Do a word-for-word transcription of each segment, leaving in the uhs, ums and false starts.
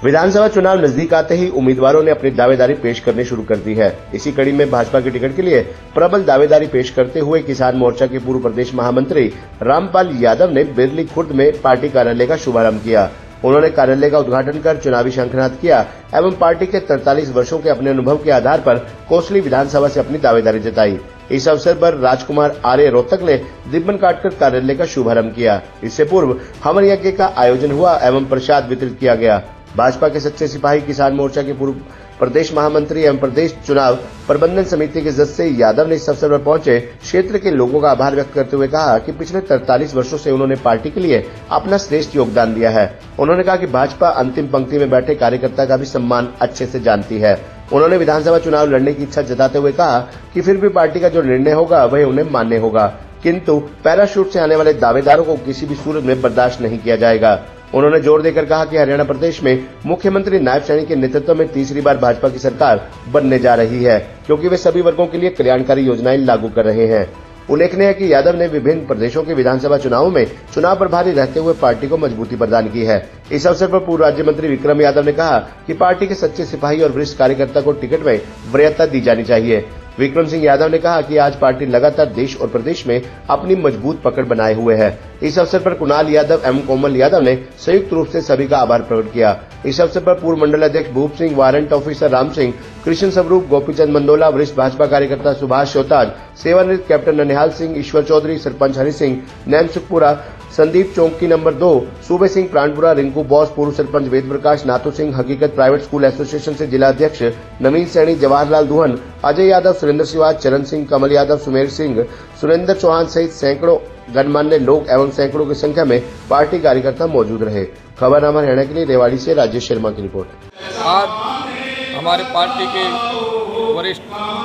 विधानसभा चुनाव नजदीक आते ही उम्मीदवारों ने अपनी दावेदारी पेश करनी शुरू कर दी है। इसी कड़ी में भाजपा की टिकट के लिए प्रबल दावेदारी पेश करते हुए किसान मोर्चा के पूर्व प्रदेश महामंत्री रामपाल यादव ने बिरली खुर्द में पार्टी कार्यालय का शुभारंभ किया। उन्होंने कार्यालय का उद्घाटन कर चुनावी शंखनाद किया एवं पार्टी के तैंतालीस वर्षों के अपने अनुभव के आधार पर कोसली विधानसभा से अपनी दावेदारी जताई। इस अवसर पर राजकुमार आर्य रोहतक ने रिबन काटकर कार्यालय का शुभारंभ किया। इससे पूर्व हवन यज्ञ का आयोजन हुआ एवं प्रसाद वितरित किया गया। भाजपा के सच्चे सिपाही किसान मोर्चा के पूर्व प्रदेश महामंत्री एवं प्रदेश चुनाव प्रबंधन समिति के सदस्य यादव ने इस अवसर पर पहुंचे क्षेत्र के लोगों का आभार व्यक्त करते हुए कहा कि पिछले तैंतालीस वर्षों से उन्होंने पार्टी के लिए अपना श्रेष्ठ योगदान दिया है। उन्होंने कहा कि भाजपा अंतिम पंक्ति में बैठे कार्यकर्ता का भी सम्मान अच्छे से जानती है। उन्होंने विधानसभा चुनाव लड़ने की इच्छा जताते हुए कहा कि फिर भी पार्टी का जो निर्णय होगा वह उन्हें मान्य होगा, किंतु पैराशूट से आने वाले दावेदारों को किसी भी सूरत में बर्दाश्त नहीं किया जाएगा। उन्होंने जोर देकर कहा कि हरियाणा प्रदेश में मुख्यमंत्री नायब सैनी के नेतृत्व में तीसरी बार भाजपा की सरकार बनने जा रही है, क्योंकि वे सभी वर्गों के लिए कल्याणकारी योजनाएं लागू कर रहे हैं। उल्लेखनीय है कि यादव ने विभिन्न प्रदेशों के विधानसभा चुनावों में चुनाव प्रभारी रहते हुए पार्टी को मजबूती प्रदान की है। इस अवसर पर पूर्व राज्य मंत्री विक्रम यादव ने कहा कि पार्टी के सच्चे सिपाही और वरिष्ठ कार्यकर्ता को टिकट में वरीयता दी जानी चाहिए। विक्रम सिंह यादव ने कहा कि आज पार्टी लगातार देश और प्रदेश में अपनी मजबूत पकड़ बनाए हुए है। इस अवसर पर कुणाल यादव एवं कोमल यादव ने संयुक्त रूप से सभी का आभार प्रकट किया। इस अवसर पर पूर्व मंडल अध्यक्ष Bhoop Singh, warrant officer Ram Singh, Krishna Swaroop, Gopichand mandola, वरिष्ठ भाजपा कार्यकर्ता सुभाष शोताज, सेवानिवृत्त कैप्टन ननिहाल सिंह, ईश्वर चौधरी, सरपंच हरि सिंह, नैन सुखपुरा, संदीप चौंकी नंबर दो, सूबे सिंह प्राणपुरा, रिंकू बॉस, पूर्व सरपंच वेद प्रकाश, नाथू सिंह, हकीकत प्राइवेट स्कूल एसोसिएशन से जिला अध्यक्ष नवीन सैनी, जवाहरलाल दुहन, अजय यादव, सुरेंद्र सिवाज, चरण सिंह, कमल यादव, सुमेर सिंह, सुरेंद्र चौहान सहित सैकड़ों गणमान्य लोग एवं सैकड़ों की संख्या में पार्टी कार्यकर्ता मौजूद रहे। खबरनामा हरियाणा के लिए रेवाड़ी से राजेश शर्मा की रिपोर्ट। आज हमारे पार्टी के वरिष्ठ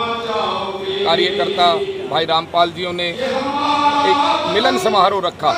कार्यकर्ता भाई रामपाल जी ने एक मिलन समारोह रखा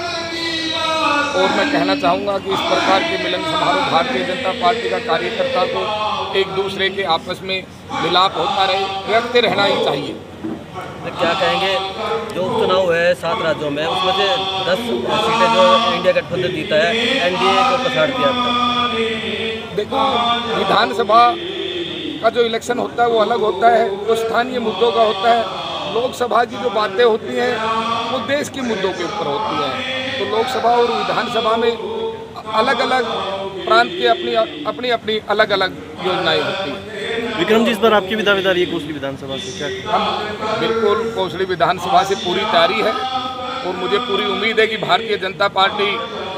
और मैं कहना चाहूँगा कि इस प्रकार के मिलन समारोह भारतीय जनता पार्टी का कार्यकर्ता को एक दूसरे के आपस में मिलाप होता रहे, रखते रहना ही चाहिए। क्या कहेंगे, जो उपचुनाव है सात राज्यों में उसमें से दस सीटें जो इंडिया गठबंधन जीता है, एनडीए को पछाड़ दिया था। देखो, विधानसभा का जो इलेक्शन होता है वो अलग होता है, वो स्थानीय मुद्दों का होता है। लोकसभा की जो बातें होती हैं वो देश के मुद्दों के ऊपर होती हैं। तो लोकसभा और विधानसभा में अलग अलग प्रांत के अपनी अपनी अपनी अलग अलग योजनाएं होती हैं। विक्रम जी, इस बार आपकी भी दावेदारी है कोसली विधानसभा से क्या? हम बिल्कुल कोसली विधानसभा से पूरी तैयारी है और मुझे पूरी उम्मीद है कि भारतीय जनता पार्टी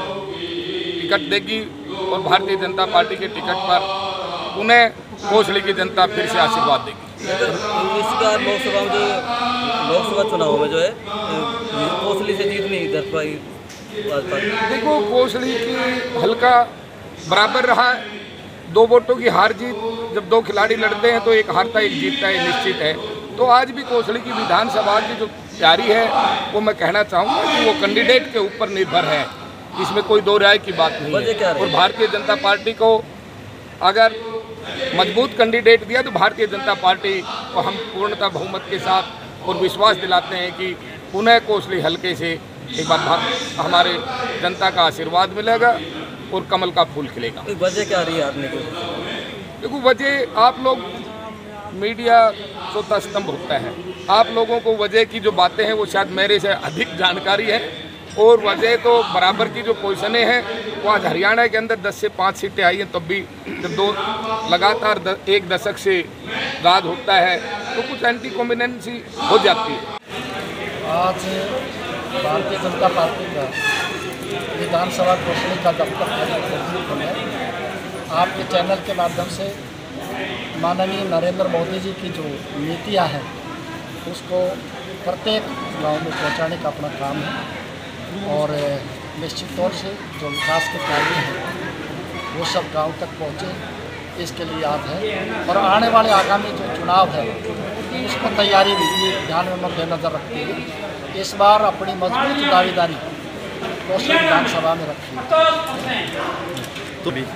टिकट देगी और भारतीय जनता पार्टी के टिकट पर उन्हें कोसली की जनता फिर से आशीर्वाद देगी। इस बार लोकसभा में जो लोकसभा चुनाव में जो है कोसली से जीत नहीं दर पाई। देखो, कोसली की हल्का बराबर रहा है, दो वोटों की हार जीत, जब दो खिलाड़ी लड़ते हैं तो एक हारता एक जीतता है, निश्चित है। तो आज भी कोसली की विधानसभा की जो तैयारी है वो मैं कहना चाहूँगा कि वो कैंडिडेट के ऊपर निर्भर है, इसमें कोई दो राय की बात नहीं है। और भारतीय जनता पार्टी को अगर मजबूत कैंडिडेट दिया तो भारतीय जनता पार्टी को हम पूर्णतः बहुमत के साथ और विश्वास दिलाते हैं कि पुनः कोसली हल्के से एक बार हमारे जनता का आशीर्वाद मिलेगा और कमल का फूल खिलेगा। वजह क्या रही है आपने? देखो, वजह आप लोग मीडिया चौथा स्तंभ होता है, आप लोगों को वजह की जो बातें हैं वो शायद मेरे से अधिक जानकारी है। और वजह तो बराबर की जो पोजीशनें हैं वो आज हरियाणा के अंदर दस से पाँच सीटें आई हैं, तब भी जब दो लगातार द, एक दशक से राज होता है तो कुछ एंटी कॉम्बिनेंसी हो जाती है। आज भारतीय जनता पार्टी का विधानसभा कोसली का दफ्तर है। आपके चैनल के माध्यम से माननीय नरेंद्र मोदी जी की जो नीतियाँ हैं उसको प्रत्येक गांव में पहुंचाने का अपना काम है और निश्चित तौर से जो विकास के कार्य हैं वो सब गांव तक पहुंचे, इसके लिए याद है। और आने वाले आगामी जो चुनाव है उसमें तैयारी भी ध्यान में मद्देनजर रखते हुए इस बार अपनी मजबूत दावेदारी कोसली विधानसभा में रखी है। तो भी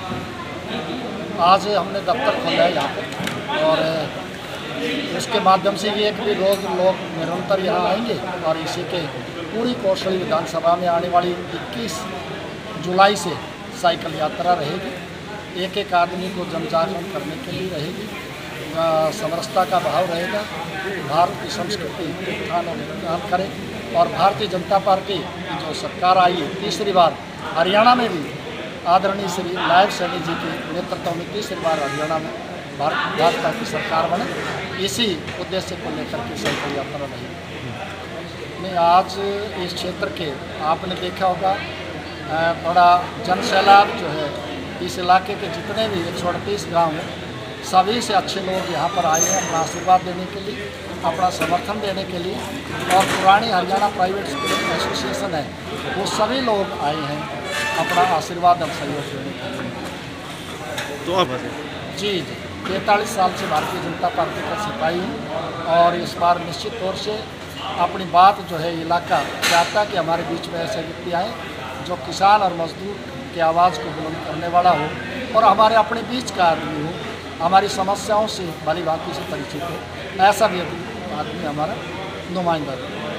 आज हमने दफ्तर खोला है यहाँ पर और उसके माध्यम से ये कि रोज़ लोग निरंतर यहाँ आएंगे और इसी के पूरी कोसली विधानसभा में आने वाली इक्कीस जुलाई से साइकिल यात्रा रहेगी एक एक आदमी को जन जागरण करने के लिए रहेगी, समरसता का भाव रहेगा, भारत की संस्कृति उत्थान और विकास करे। और भारतीय जनता पार्टी की जो सरकार आई है तीसरी बार हरियाणा में भी आदरणीय श्री नायब सैनी जी के नेतृत्व में तीसरी बार हरियाणा में भारत भाजपा की सरकार बने, इसी उद्देश्य को लेकर के संकल्प यात्रा रही। नहीं, आज इस क्षेत्र के आपने देखा होगा बड़ा जन सैलाब जो है, इस इलाके के जितने भी एक सौ अड़तीस गाँव हैं, सभी से अच्छे लोग यहाँ पर आए हैं अपना आशीर्वाद देने के लिए, अपना समर्थन देने के लिए। और पुरानी हरियाणा प्राइवेट स्कूल एसोसिएशन है, वो सभी लोग आए हैं अपना आशीर्वाद और सहयोग देने के लिए। तो आप जी जी पैंतालीस साल से भारतीय जनता पार्टी का सिपाही हूँ और इस बार निश्चित तौर से अपनी बात जो है इलाका चाहता कि हमारे बीच में ऐसे व्यक्ति आए जो किसान और मजदूर की आवाज़ को बुलंद करने वाला हो और हमारे अपने बीच का आदमी हो, हमारी समस्याओं से भली भांति से परिचित हो, ऐसा भी आदमी हमारा नुमाइंदा है।